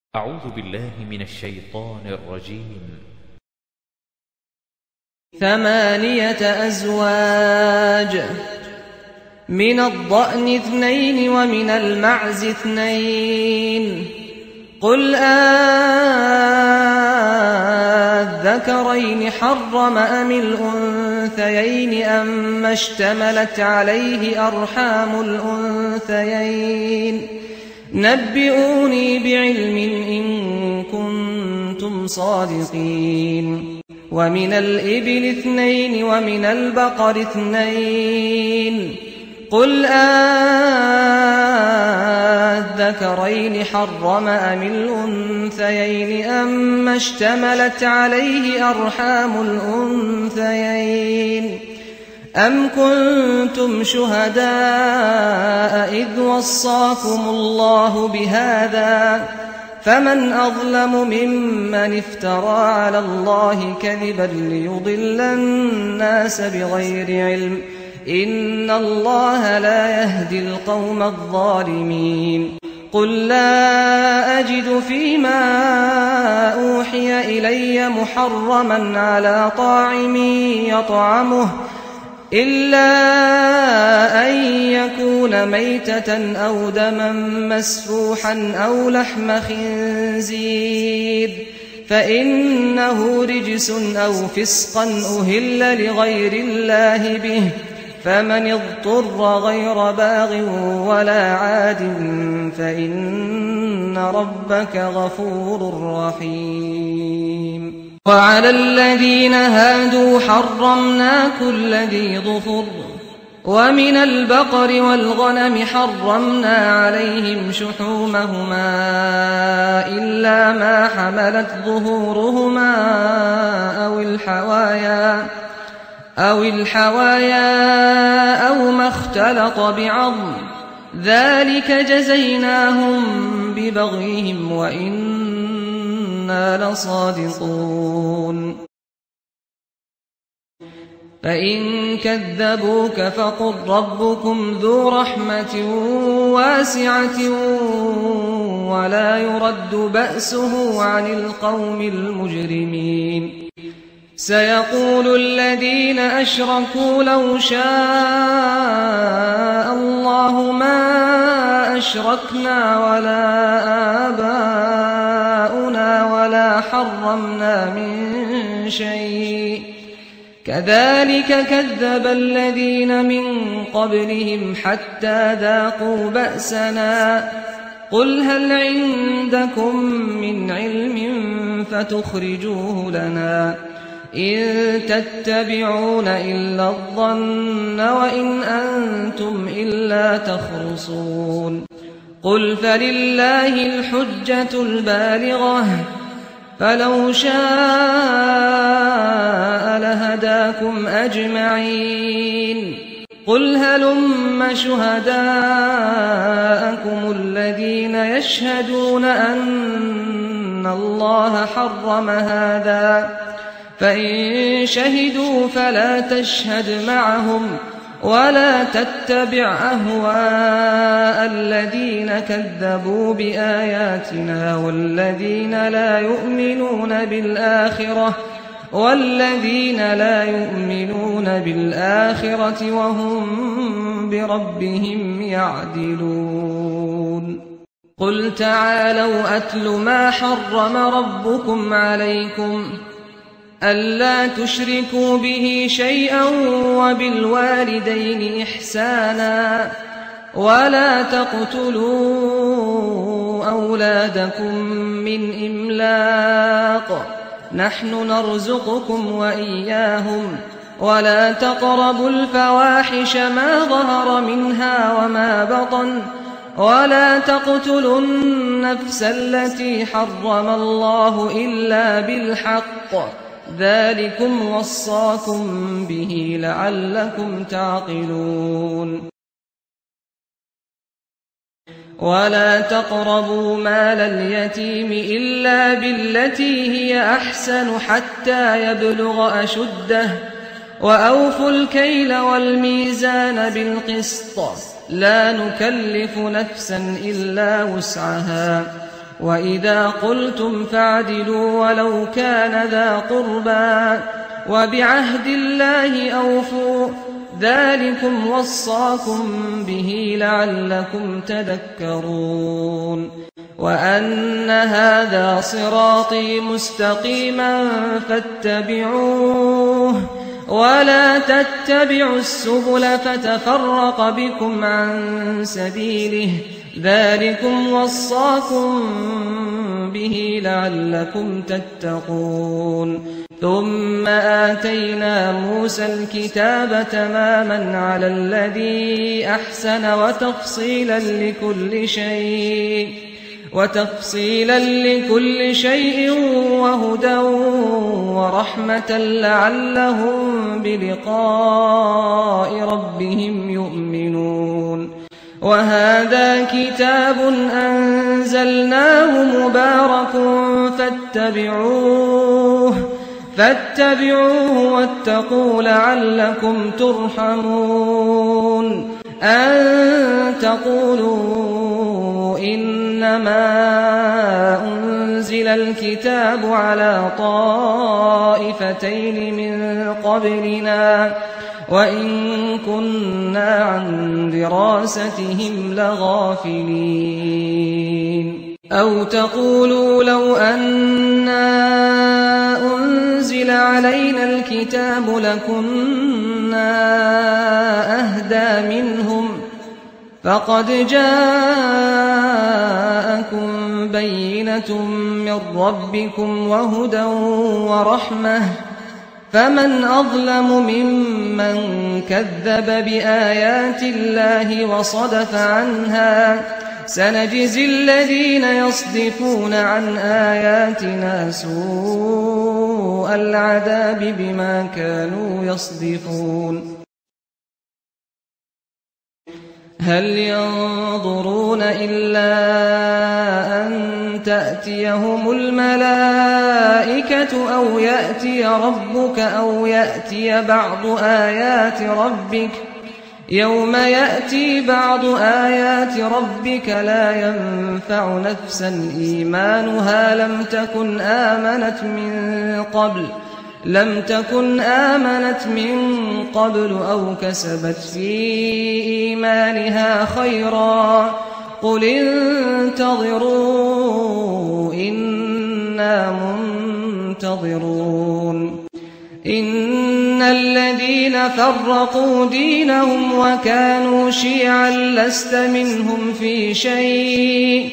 أعوذ بالله من الشيطان الرجيم. 8 أزواج، من الضأن 2 ومن المعز 2. قل أذكرين حرم أم الأنثيين أما اشتملت عليه أرحام الأنثيين؟ نبئوني بعلم إن كنتم صادقين. ومن الإبل 2 ومن البقر 2. قل أذكرين حرم أم الأنثيين أما اشتملت عليه أرحام الأنثيين؟ أم كنتم شهداء إذ وصاكم الله بهذا؟ فمن أظلم ممن افترى على الله كذبا ليضل الناس بغير علم، إن الله لا يهدي القوم الظالمين. قل لا أجد فيما أوحي إلي محرما على طاعم يطعمه إلا أن يكون ميتة أو دما مسفوحا أو لحم خنزير فإنه رجس أو فسقا أهل لغير الله به، فمن اضطر غير باغ ولا عاد فإن ربك غفور رحيم. وعلى الذين هادوا حرمنا كل ذي ظفر، ومن البقر والغنم حرمنا عليهم شحومهما إلا ما حملت ظهورهما أو الحوايا أو ما اختلط بعظم، ذلك جزيناهم ببغيهم وإنا لصادقون. فإن كذبوك فقل ربكم ذو رحمة واسعة ولا يرد بأسه عن القوم المجرمين. سيقول الذين أشركوا لو شاء الله ما أشركنا ولا آباؤنا ولا حرمنا من شيء، كذلك كذب الذين من قبلهم حتى ذاقوا بأسنا. قل هل عندكم من علم فتخرجوه لنا؟ إن تتبعون إلا الظن وإن أنتم إلا تخرصون. قل فلله الحجة البالغة، فلو شاء لهداكم أجمعين. قل هلم شهداءكم الذين يشهدون أن الله حرم هذا، فإن شهدوا فلا تشهد معهم ولا تتبع أهواء الذين كذبوا بآياتنا والذين لا يؤمنون بالآخرة وهم بربهم يعدلون. قل تعالوا أتل ما حرم ربكم عليكم ألا تشركوا به شيئا وبالوالدين إحسانا ولا تقتلوا أولادكم من إملاق، نحن نرزقكم وإياهم، ولا تقربوا الفواحش ما ظهر منها وما بطن، ولا تقتلوا النفس التي حرم الله إلا بالحق، ذلكم وصاكم به لعلكم تعقلون. ولا تقربوا مال اليتيم إلا بالتي هي أحسن حتى يبلغ أشده، وأوفوا الكيل والميزان بالقسط، لا نكلف نفسا إلا وسعها، وإذا قلتم فاعدلوا ولو كان ذا قربى وبعهد الله أوفوا ذلكم وصاكم به لعلكم تذكرون وأن هذا صراطي مستقيما فاتبعوه ولا تتبعوا السبل فتفرق بكم عن سبيله ذلكم وصاكم به لعلكم تتقون ثم آتينا موسى الكتاب تماما على الذي أحسن وتفصيلا لكل شيء وهدى ورحمة لعلهم بلقاء ربهم يؤمنون وهذا كتاب أنزلناه مبارك فاتبعوه واتقوا لعلكم ترحمون أن تقولوا إنما أنزل الكتاب على طائفتين من قبلنا وإن كنا عن دراستهم لغافلين أو تقولوا لو أنا أنزل علينا الكتاب لكنا أهدى منهم فقد جاءكم بينة من ربكم وهدى ورحمة فمن أظلم ممن كذب بآيات الله وصدف عنها سنجزي الذين يصدفون عن آياتنا سوء العذاب بما كانوا يصدفون هل ينظرون إلا أن تأتيهم الملائكة أو يأتي ربك أو يأتي بعض آيات ربك يوم يأتي بعض آيات ربك لا ينفع نفسا إيمانها لم تكن آمنت من قبل أو كسبت في إيمانها خيرا قل انتظروا إنا منتظرون إن الذين فرقوا دينهم وكانوا شيعا لست منهم في شيء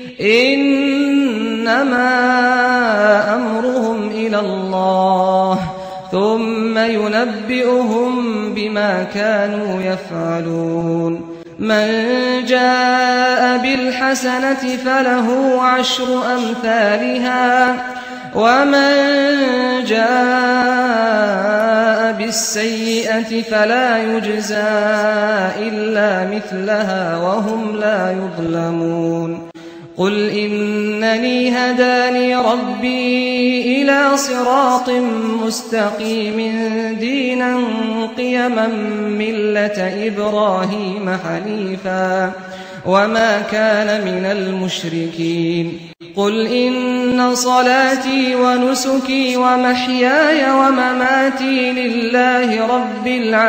إنما أمرهم إلى الله ثم ينبئهم بما كانوا يفعلون من جاء بالحسنة فله 10 أمثالها ومن جاء بالسيئة فلا يجزى إلا مثلها وهم لا يظلمون قل إنني هداني ربي إلى صراط مستقيم دينا قيما ملة إبراهيم حنيفا وما كان من المشركين قل إن صلاتي ونسكي ومحياي ومماتي لله رب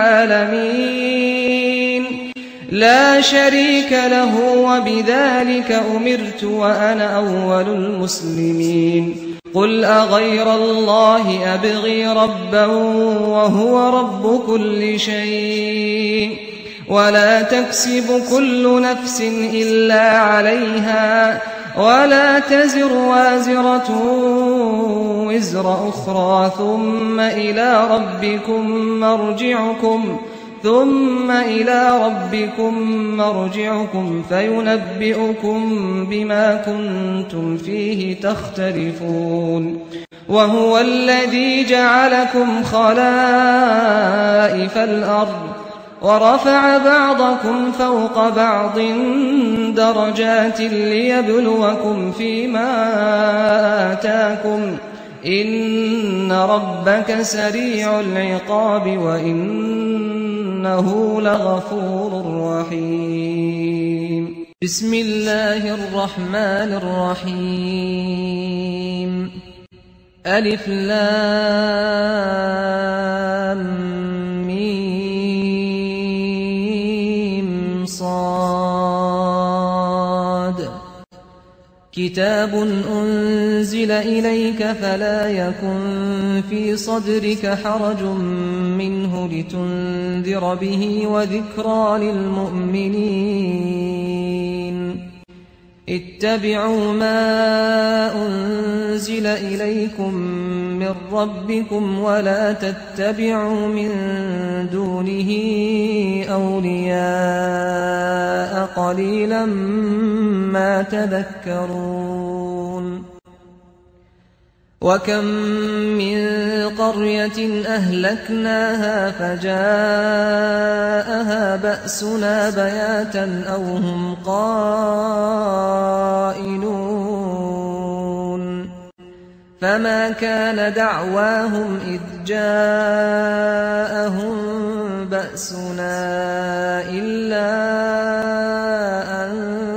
العالمين لا شريك له وبذلك أمرت وأنا أول المسلمين قل أغير الله أبغي ربا وهو رب كل شيء ولا تكسب كل نفس إلا عليها ولا تزر وازرة وزر أخرى ثم إلى ربكم مرجعكم فينبئكم بما كنتم فيه تختلفون وهو الذي جعلكم خلائف الأرض ورفع بعضكم فوق بعض درجات ليبلوكم فيما آتاكم إن ربك سريع العقاب وإنه لغفور رحيم بسم الله الرحمن الرحيم ألف لام ميم صاد كتاب أنزل إليك فلا يكن في صدرك حرج منه لتنذر به وذكرى للمؤمنين اتبعوا ما أنزل إليكم من ربكم ولا تتبعوا من دونه أولياء قليلا ما تذكرون وكم من قرية أهلكناها فجاءها بأسنا بياتا أو هم قائلون فما كان دعواهم إذ جاءهم بأسنا إلا أن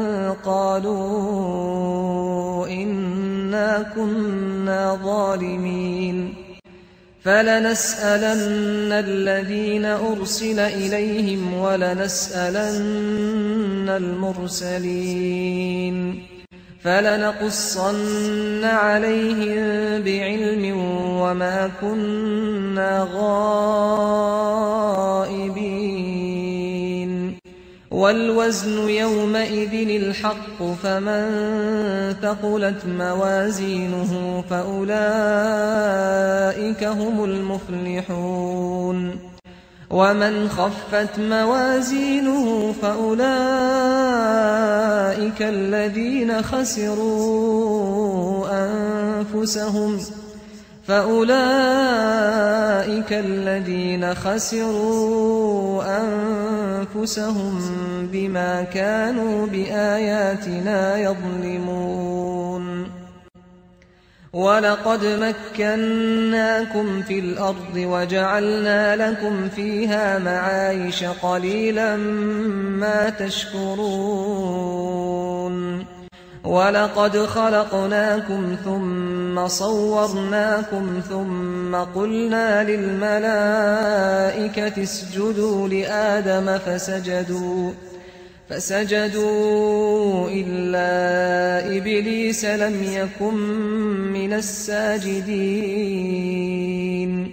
قالوا إنا كنا ظالمين فلنسألن الذين أرسل إليهم ولنسألن المرسلين فلنقصن عليهم بعلم وما كنا غائبين والوزن يومئذ الحق فمن ثقلت موازينه فأولئك هم المفلحون ومن خفت موازينه فأولئك الذين خسروا أنفسهم بما كانوا بآياتنا يظلمون ولقد مكناكم في الأرض وجعلنا لكم فيها معايش قليلا ما تشكرون ولقد خلقناكم ثم صورناكم ثم قلنا للملائكة اسجدوا لآدم فسجدوا إلا إبليس لم يكن من الساجدين